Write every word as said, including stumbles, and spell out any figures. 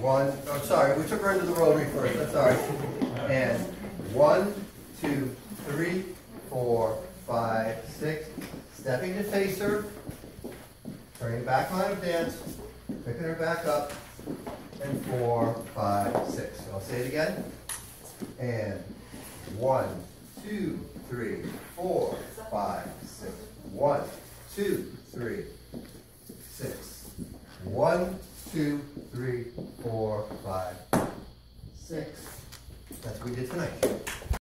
one, oh, sorry, we took her into the rotary first, I'm sorry. And one, two, three, four, five, six. Stepping to face her. Turning back line of dance. Picking her back up. And four, five, six. So I'll say it again. And one, two, three, four, five, six. One, two, three, six. One, two, three, four, five, six. That's what we did tonight.